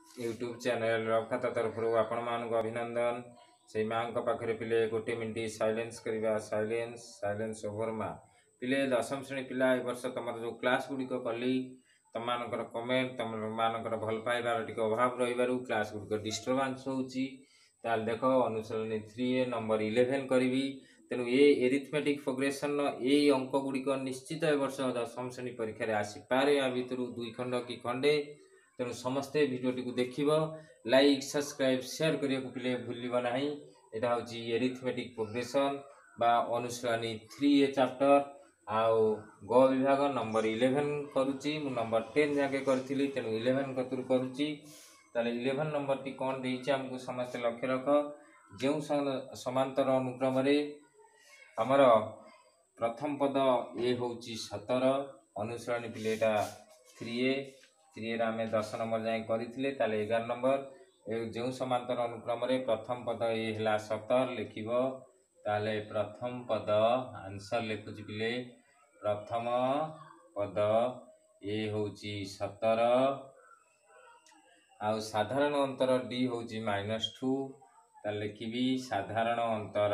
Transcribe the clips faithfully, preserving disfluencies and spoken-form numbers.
YouTube channel रफाता तरफ आपण मानक अभिनंदन। से माँ पाखे पिले गोटे मिनिट साइलेंस करवा साइलेंस साइलेंस ओवर माँ पिले दशम श्रेणी पिला ए वर्ष तुम जो क्लास गुड़िक कली तुम मानकर कमेंट तुम मानकर भल पाइबार टिके अभाव रही क्लास गुड़िक डिस्टर्बांस होची। ताल देख अनुसरणी थ्री ए नंबर इलेवेन करी तेणु ये एरिथमेटिक प्रोग्रेसन ये अंक गुड़िक निश्चित ए वर्ष दशम श्रेणी परीक्षा आसीपे या भितर दुई खंड कि खंडे तेणु समस्ते भिडियोटी को देख लाइक सब्सक्राइब शेयर करने को पिले भूल ना। यहाँ हूँ एरिथमेटिक प्रोग्रेसन बा अनुसरणी थ्री ए चैप्टर आउ ग विभाग नंबर इलेवेन करुच्ची मु नंबर टेन जाके करी तेणु इलेवेन कतुर करुच्ची। ताले इलेवेन नंबर टी कौन देइछि हमको समस्त लक्ष्य रख जो समांतर अनुक्रम आमर प्रथम पद ए हूँ सतर अनुसरणी पिलेटा थ्री ए थ्री आम दस नंबर जाए करते ताले एगार नंबर जो समांतर अनुक्रम प्रथम पद ए है सतर लिख ताले प्रथम पद आंसर लिखुची पिले प्रथम पद ए हूँ सतर आउ साधारण अंतर डी हूँ माइनस टू लिखी साधारण अंतर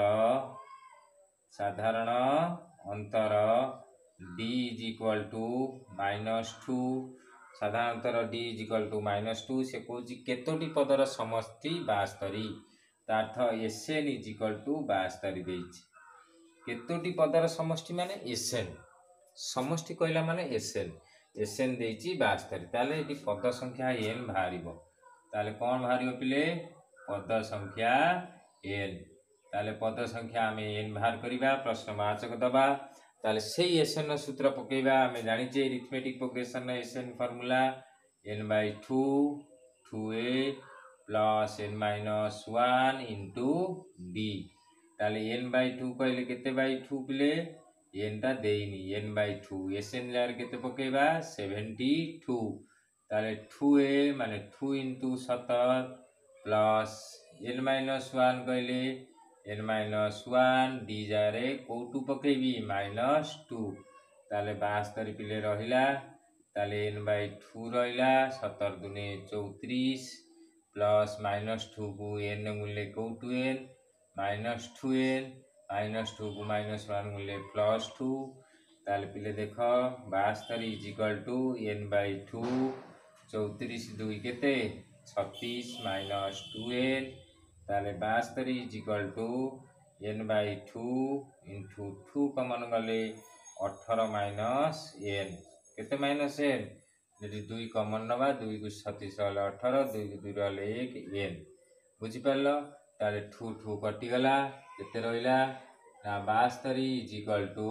साधारण अंतर D is equal to minus two साधारण अंतर D is equal to minus two से कौन केतोटी पदर समष्टि बास्तरी तार्थ एसएन इज इक्वल टू बास्तरी केतोटी पदर समष्टि माने एसएन समष्टि कहला माने एसएन एसएन देइछि बास्तरी ताले एटी पद संख्या एन बाहरिबो ताले कोन बाहरिबो पिले पद संख्या एन ताले पद संख्या आम एन बाहर करबा प्रश्नवाचक दबा ताले से एसएन सूत्र पकेबा आम जानिचे arithmetic progression SN formula N by two two A plus N minus one into D ताले एन बाय टू कहले केते बाय टू पिले एन टा देइनी एन बाय टू एसएन जार केते पकेबा सेवेंटी टू ताले टू ए माने टू इंटू सतर प्लस एन माइनस वन कहले एन माइनस वन डी जारे कौटू पकेबी माइनस टू ताले बास्तरी पिले रहिला ताले एन बाय टू रहिला सतर दुने चौतीस प्लस माइनस टू को एन मूल्य कौटू N minus two N minus two को माइनस वन मूल्य प्लस टू ताले पिले देख बास्तरी is equal to N by two चौतीस दुई केते छत्तीस माइनस टू एन ताले बास्तरी is equal to N by two into two common गले अठर माइनस एन केते माइनस एन यदि दुई कमन नवा दुई को छत्तीस अठर दुई को दुई रहा एक एन बुझिपार ताले ठू ठू कटिगला केते रहिला ना बास्तरी इज इक्वल टू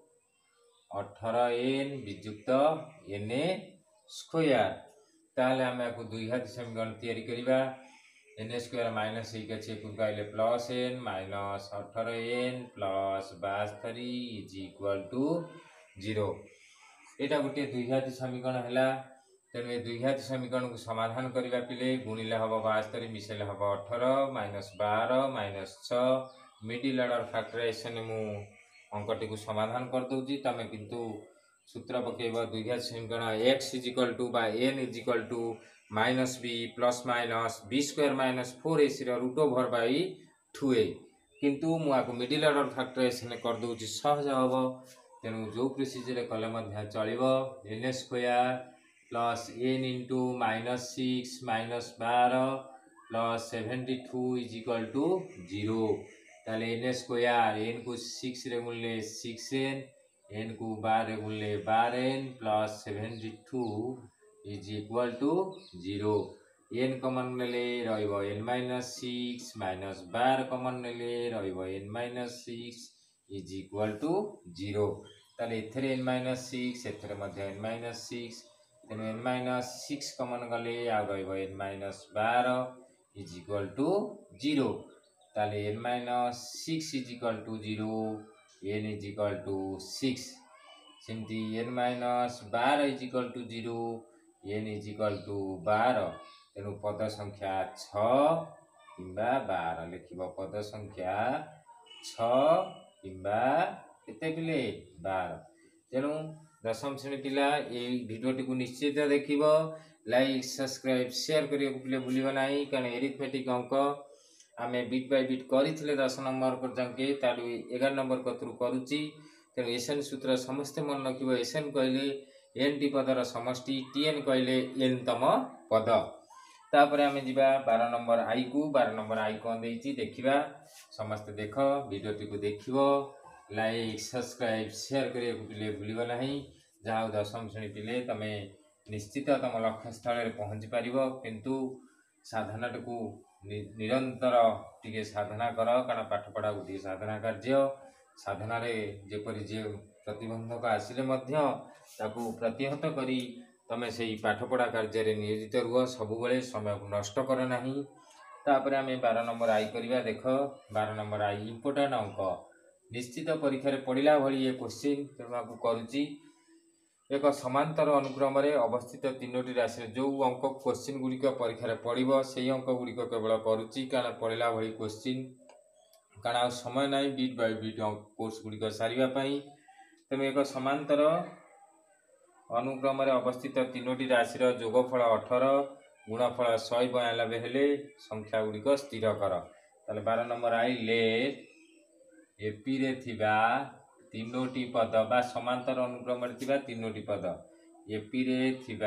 अठर एन विजुक्त एन ए स्क्वायर ताले आम या दुई हाथ समीकरण तैयारी करिबा एन स्क्वायर माइनस एक अच्छे कहले प्लस एन माइनस अठर एन प्लस बास्तरी इज इक्वल टू जीरो यहाँ गोटे दुई हाथ समीकरण है तेणु ये दुई हाथ समीकरण को समाधान करने पिले गुणिले हम बास्तरी मिसेले हम अठर माइनस बार माइनस छ मिडिल ऑर्डर फैक्टराइजेशन मु अंकटी को समाधान करदे तुम किंतु सूत्र पकेब दुई हाथ समीकरण एक्स इज इक्वल टू बा N is equal to minus B plus minus B square minus four A C root over by two A किंतु मुझे मिडिल ऑर्डर फैक्टराइजेशन करदे सहज हम तेणु जो प्रोसीजर कले चलो N square plus N into minus six minus बार plus seventy two is equal to zero ताले एन स्क्वायर एन को सिक्स रे मूल्य सिक्स एन एन को बार रे मूल्य बार N plus seventy two is equal to zero N common नेले रहिबो एन माइनस सिक्स माइनस बार कमन नेले रहिबो N minus six is equal to zero ताले एथरे एन माइनस सिक्स एथरे मध्य एन माइनस सिक्स तेणु एन माइनस सिक्स कमन गले आ रहिबो एन माइनस बार इज इक्वल टू जीरो ताले N minus six is equal to zero N is equal to six सेमती एन माइनस बार is equal to zero N is equal to बार तेणु पद संख्या छ किंबा बार लिख पद संख्या छ किंबा केते पिले बार तेणु दशम श्रेणी पिला ये भिडियोटी को निश्चित देखिब, लाइक सब्सक्राइब शेयर करने को पिले भूलिब नहीं, कारण एरिथमेटिक अंक आम बिट बाय बिट करते दस नंबर जाके तालु एगार नंबर कतरू करुच्ची। तेणु एसएन सूत्र समस्ते मन रखिब। एसएन कहले एन टी पदर समष्टि, टीएन कहले एन तम पद। तापर आम जा बार नंबर आई को, बार नंबर आई कौन देती देखा, समस्ते देख भिडियोटी को देखिब, लाइक सब्सक्राइब शेयर करने को पिले भूलिब नहीं। जहाँ दशम श्रेणी पिले तमे निश्चित तुम लक्ष्य स्थल पहुँची पार, किंतु साधना को निरंतर टिके साधना कर, कारण पाठपढ़ा गोटे साधना कार्य। साधन जेपरी जे प्रतिबंधक आसिले ताकू प्रतिहत करी तमे से पाठपढ़ा कार्य नियोजित रुह, सबुबले समय को नष्ट कर नहीं। तापर आम बार नंबर आई करवा। देख बार नंबर आई इम्पोर्टाट अंक, निश्चित परीक्षा पढ़ला भाई ये क्वेश्चन, तेणु करुच्ची। एक समांतर अनुक्रम अवस्थित तीनोटी राशि जो अंक क्वेश्चन गुड़िक परीक्षा पड़ो से अंक गुड़िक केवल करुच्ची, कारण पढ़ला भाई क्वेश्चन, कारण समय ना बिट बाय बिट कोर्स गुड़िक सारे। तेणु एक समांतर अनुक्रम अवस्थित तीनोटी राशि जोगफल अठर, गुणफल शहे बयानबे हेले संख्या गुड़िक स्थिर कर। ताले बार नंबर आई ले एपी रे थिबा तीनोटी पद बा समांतर अनुक्रम थिबा तीनोटी पद, एपी रे थिबा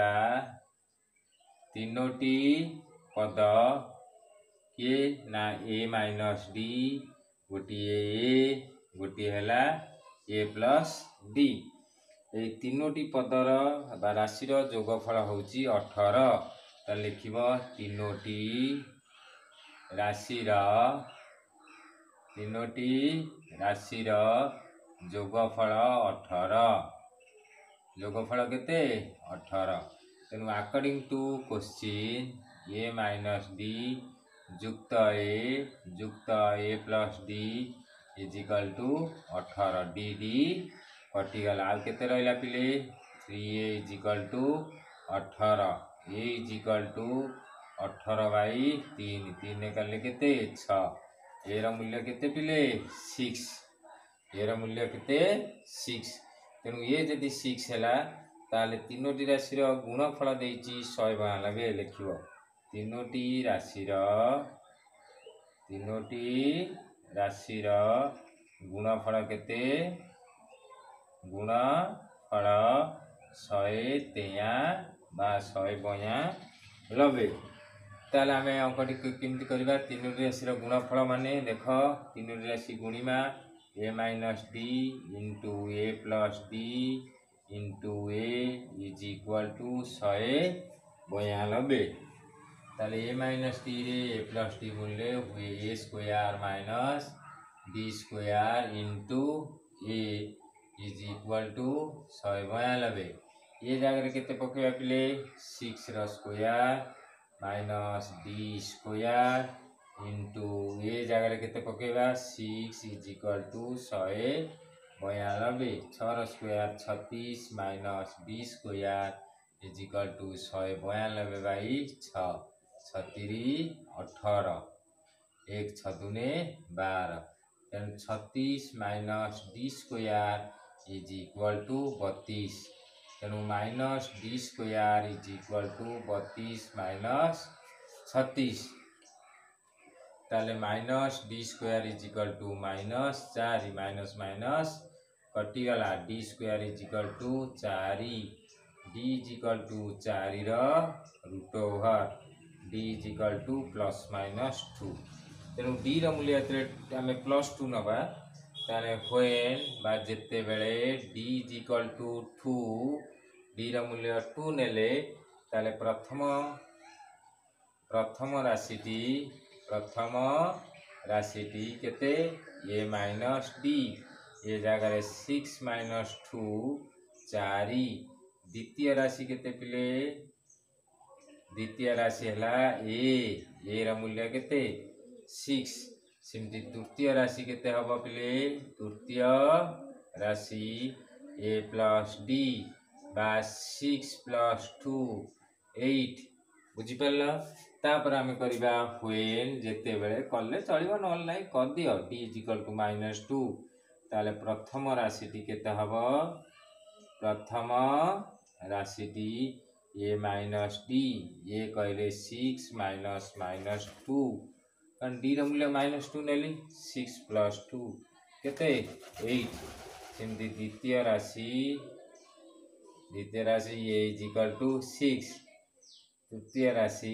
तीनोटी पद के ना ए माइनस डी, गोटे ए गोटे हैला ए प्लस डी। ये तीनोटी पदर बा राशि जोगफल होची अठर। तो लिखिब तीनोटी राशि तीनोटी राशि जोगफल अठर, जोगफल केते अठर। तेणु according to question A minus D जुक्त ए जुक्त A plus D is equal to अठर। डी डी कटिगला, आउ केते रहिला पिले three A is equal to अठर, ए इज इक्वल टू अठर बाई तीन, तीन कले केते छ, ए रा मूल्य केते पिले सिक्स, ए मूल्य केते सिक्स। तेणु ये जदि सिक्स है ताले तीनोटी राशि गुणफल देती शहे बयानबे लिख, तीनोटी राशि तीनोटी राशि गुणफल केते गुणफल शहे तेया बा शहे बयानबे। ताले आम अंकटी केमती करवा, तीनोटी राशि गुणफल माने देख तीनोटी राशि गुणिमा A minus D into A plus D into A is equal to शहे बयानबे। ताले ए माइनस डी रे ए प्लस डी मूल्य हुए A square minus D square into A is equal to शहे बयानबे। ये जगह केते पकेबा पिले सिक्स रो square minus D square into A जगह केते पकेबा सिक्स इज इक्वल टू शहे बयानबे। छर स्क्वायर छत्तीस minus D square is equal to शहे बयानबे बाई छ, छतरी अठर, एक छदुने बार। तेणु छत्तीस minus D square is equal to बत्तीस। तेणु minus D square is equal to बत्तीस माइनस छत्तीस। ताले minus D square is equal to minus चार, माइनस माइनस कटिगला, D square is equal to चार, डी इज इक्वल टू चार root over D is equal to plus minus two. तेणु D रूल्य आम प्लस टू नवा ताने व्हेन बा जेते बेले D is equal to to, D रूल्य टू नेले ताले प्रथम प्रथम राशिटी प्रथम राशिटी केते ए माइनस डी, ये जगह सिक्स माइनस टू चार। द्वितीय राशि केते पिले द्वितीय राशि है ए, ए मूल्य केते सिक्स। सेमती तृतीय राशि केते हबो पिले तृतीय राशि ए प्लस डी बा सिक्स प्लस टू एट, बुझिपार। तापर आम करवा व्हेन जेते बेले कले चलिबो नल नाही कर दियो D is equal to minus two, ताले प्रथम राशि टी केते हबो प्रथम राशिटी ए माइनस डी ए कहले सिक्स माइनस माइनस टू कारण डी मूल्य माइनस टू नेली सिक्स प्लस टू केते एट सेमती द्वितीय राशि द्वितीय राशि A is equal to six तृतीय राशि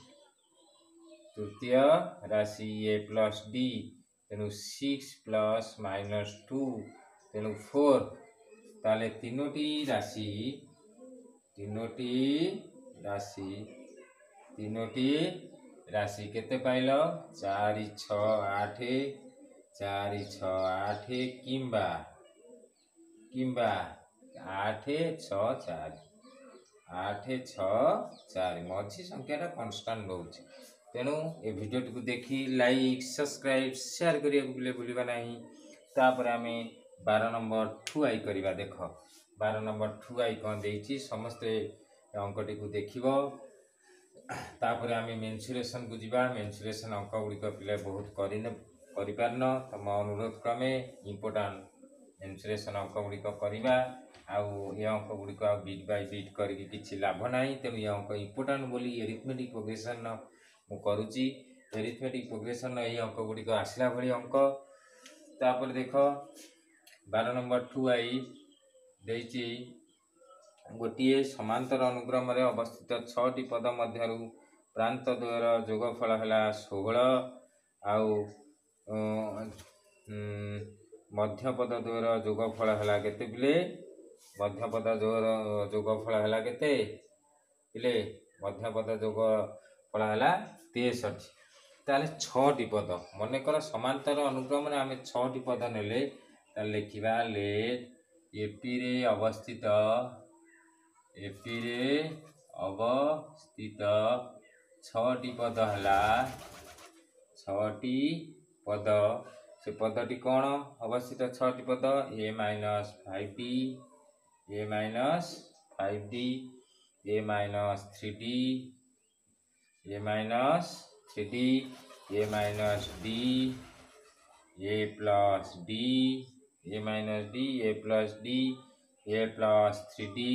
तृतीय राशि ए प्लस डी तेणु सिक्स प्लस माइनस टू तेणु फोर ताले तीनोटी राशि तीनोटी राशि तीनोटी राशि केते पाइल चार छ आठ चार छ आठ किंबा किंबा आठ छ चार आठ छ चार मझी संख्याटा कन्स्टांट रोचे तेणु ए भिडियो को देखी लाइक सब्सक्राइब शेयर करने को भूलवा नहीं तापर आम बार नंबर ठू आई करवा देख बार नंबर ठू आई कौन देती समस्ते अंकटी को देखिब तापर आम मेन्सुरेशन को जीवा मेन्सुरेशन अंक गुड़िक पिले बहुत करन तुम अनुरोध क्रमे इम्पोर्टाट मेन्सुरेशन अंक गुड़िक करवा आउ ये अंक गुड़िक आ बीट बाय बीट करके किसी लाभ ना तेणु ये अंक इम्पोर्टाट बोली एरिथमेटिक प्रोग्रेसन मु करुच्ची एरिथमेटिक प्रोग्रेसन ये अंक गुड़िक आसला भली अंक तापर देख बार नंबर ठू आई देती गोटे समांतर अनुक्रम अवस्थित छटी पद मध्य प्रांत द्वयर जोगफल है षोहल आउ मध्यपद द्वयर जोगफल है केते पिले मध्यपद द्वयर जोगफल है केते पिले मध्यपद जोगफल है तेसठी ताले छटी पद मनकर समांतर अनुक्रम आम छटी पद नेले लिखा लेट एपी रे अवस्थित एपी रे अवस्थित छटी पद है छटी पद से पदटी कौन अवस्थित छटी पद A minus five D A minus five D A minus three D A minus three D A minus D A plus D A minus D A plus D A plus three D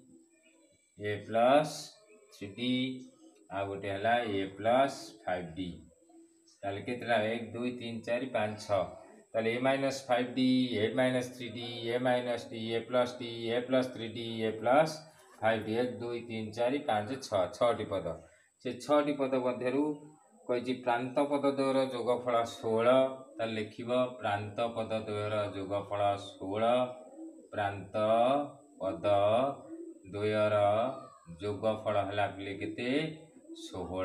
A plus three D आ गोटे है ए plus five D ताले केतला एक दुई तीन चार पाँच छः ताले A minus five D A minus three D A minus D A plus D A plus three D A plus five D एक दुई तीन चार पाँच छः छटी पद से छटी पद मध्यरु कही प्रांत पद द्वयर जोगफल षोहल ताले लिखिब प्रांत पद द्वयर जोगफल षोहल प्रांत पद द्वयर जोगफल है पिले केते षोहल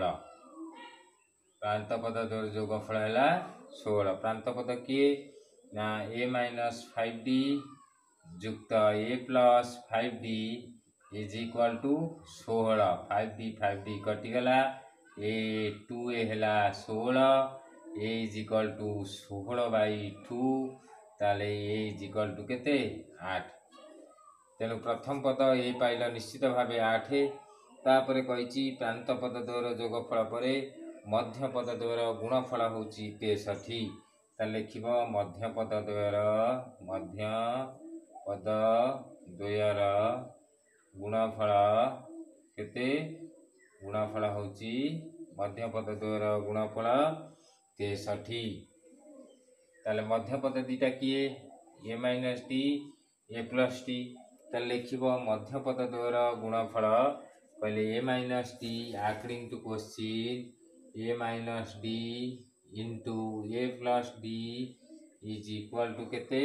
प्रांत पद द्वयर जोगफल है षोहल प्रांत पद किए ना ए माइनस फाइव डी युक्त A plus five D is equal to षोहल फाइव डी फाइव डी कटिगला ए टू ए है षोहल ए इज इक्वल टू षोहल बै टू ताले ए इज इक्वल टू केते आठ तेणु प्रथम पद ए पाइल निश्चित भाव आठ तापर कही प्रांत पद द्वयर जोगफल पर मध्य पद द्वयर गुणफल हूँ तेसठी लिखिब मध्य पद द्वयर मध्य पद द्वयर गुणफल केते गुणफल हूँ मध्य पद द्वयर गुणफल तेसठी ताले मध्य पद दीटा किए A minus D A plus D लिखिब मध्य पद द्वयर गुणफल पहले A minus D according to question A minus D into A plus D is equal to केते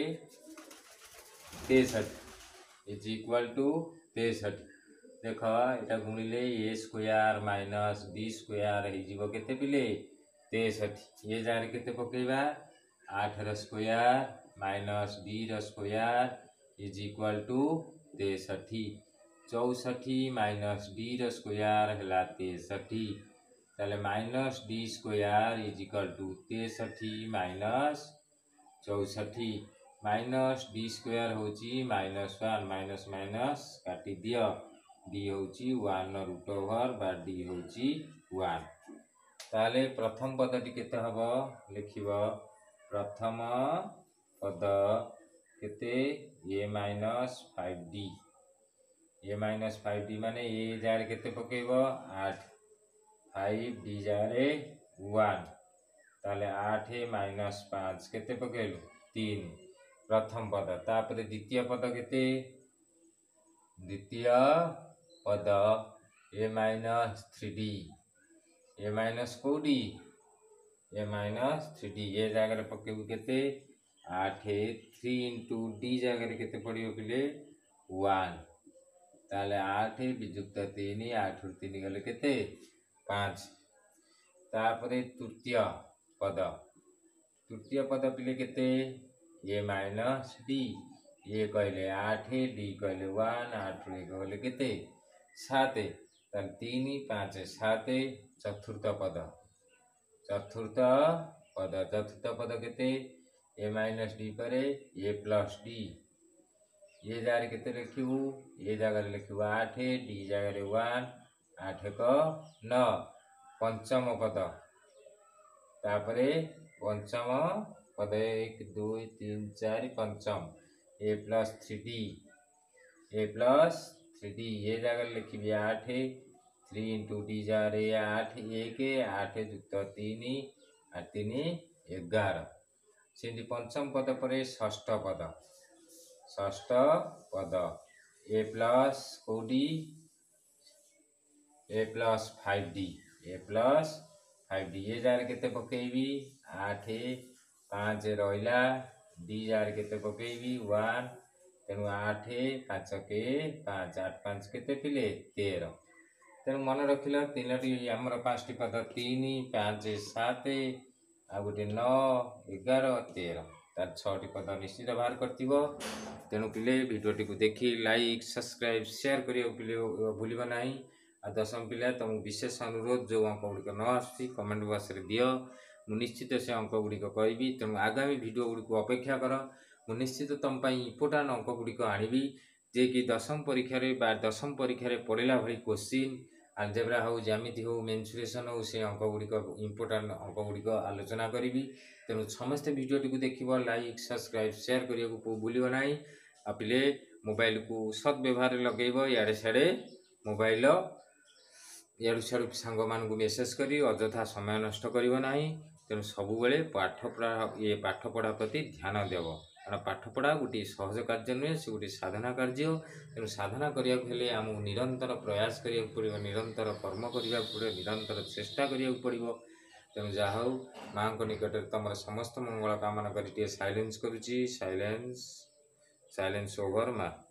तेसठी इज इक्वल टू तेसठी देख यहाँ गुणिले A square minus D square हो केते पिले तेसठी ये जगह केते पकेबा आठ र स्क्वायर माइनस डी र स्क्वायर इज इक्वल टू तेसठी चौसठी माइनस डी र स्क्वायर है तेसठी ताले minus D square is equal to तेसठी माइनस चौसठी माइनस डी स्क्वायर हूँ माइनस वन माइनस माइनस काटी दियो डी हूँ वन रूट ओवर बा डी हूँ वन ताले प्रथम पदटी केते हबो लिखिब प्रथम पद केते A minus five D A minus five D माने ए जागारे केते पकेइब आठ फाइव डी जागारे वन ताले आठ माइनस पाँच केते पकेइलु तीन प्रथम पद तापर द्वितीय पद केते द्वितीय पद A minus three D A minus कोडी A minus three D A जगह पकेबू केते आठ थ्री इंटू डी जगह केते पड़ियो पिले वन ताले आठ विजुक्त तीन आठ रु तीन गले केते पाँच तापरे तृतीय पद तृतीय पद पिले केते ए माइनस डी ए कहले आठ डी कहले वन आठ रु गले केते सात ताले तीन पाँच सात चतुर्थ पद चतुर्थ पद चतुर्थ पद केते ए माइनस डी परे ए प्लस डी ये जगह केते लिखिबू ये जगह लिखिबू आठ डी जगह वन आठ क नौ पंचम पद तापरे पंचम पद एक दुई तीन चार पंचम A plus three D A plus three D ये जगह लिखिबी आठ थ्री इंटू डी जगह आठ एक आठ जुक्त तीन आठ तीन एगार से पंचम पद पर षष्ठ पद षष्ठ पद ए प्लस कोडी A plus five D A plus five D ये जार केते पकेबी आठ पाँच रहिला डी जार केते पकेबी वन तेणु आठ पाँच के पाँच आठ पाँच केते पिले तेरह तेणु मन रखिल तीन आमर पाँच पद तीन पाँच सात आ गोटे नौ एगार तेरह तार छटी पद निश्चित बाहर कर तेणु पिले भिडियोटी को देखी लाइक सब्सक्राइब शेयर करियो पिले भूलिबो नाही। आ दशम पिला तुम विशेष अनुरोध जो अंक गुड़िक न आसुची कमेंट बॉक्स रे दियो मु निश्चित से अंक गुड़िक कहबी तेणु आगामी भिडियो गुड़िक अपेक्षा कर मु निश्चित तुम इम्पोर्टाट अंक गुड़िक आनिबी जे कि दशम परीक्षा रे बा दशम परीक्षा रे पड़ेला भली क्वेश्चन आलजेब्रा हो ज्यामिति हो मेंसुरेशन हो से अंक गुड़िक इम्पोर्टाट अंक गुड़िक आलोचना करी तेणु समस्ते भिडियोटी को देखिबो लाइक सब्सक्राइब शेयर करिया को भूलिबो नाही। आ पिले मोबाइल को सद व्यवहार लगेबो याडे साडे मोबाइल याडू साडू सांग मान को मेसेज करी अଯଥା समय नष्ट करिबो नाही। तेणु सब बेले पाठ पढ़ा ये पाठ पढ़ा प्रति ध्यान देव कारण पाठ पढ़ा गोटे सहज कार्य नुहे से गोटे साधना कार्य तेणु साधना करिया हेले आमको निरंतर प्रयास करिया पड़िबो निरंतर कर्म करिया पड़िबो निरंतर चेष्टा करिया पड़िबो। तेणु जहा हूँ माँ को निकट तुम समस्त मंगल कामना करी साइलेंस करुच्ची साइलेंस साइलेंस ओवर माँ।